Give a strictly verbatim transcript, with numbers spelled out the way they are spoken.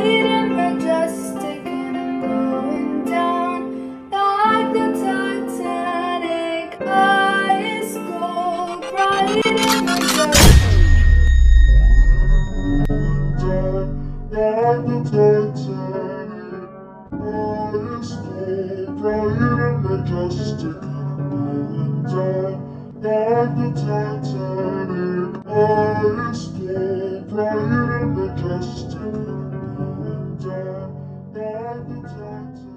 bright and majestic, and I'm going down like the Titanic. Ice cold, bright and majestic. Like the Titanic, ice cold, bright and majestic, and I'm going down like the Titanic. Ice cold, bright and majestic, and I'm going down like the Titanic.